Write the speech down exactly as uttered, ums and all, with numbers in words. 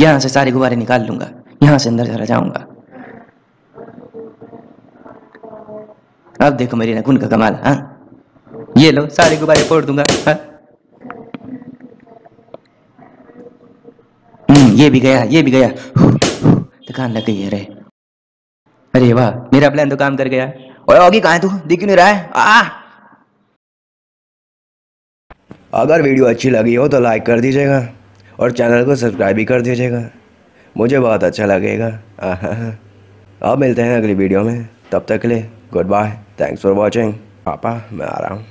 यहाँ से सारे गुब्बारे निकाल लूंगा, यहाँ से अंदर चला जाऊंगा। अब देखो मेरी नखुन का कमाल। हाँ, ये लो, सारे गुब्बारे फोड़ दूंगा। हाँ, हम्म, ये भी गया, ये भी गया। थकान लग गई है रे। अरे वाह, मेरा प्लान तो काम कर गया। ओए ऑगी, कहाँ है तू? दिख क्यों नहीं रहा है? आ अगर वीडियो अच्छी लगी हो तो लाइक कर दीजिएगा और चैनल को सब्सक्राइब भी कर दीजिएगा, मुझे बहुत अच्छा लगेगा। अब मिलते हैं अगली वीडियो में, तब तक के लिए goodbye, thanks for watching. पापा मैं आ रहा हूँ।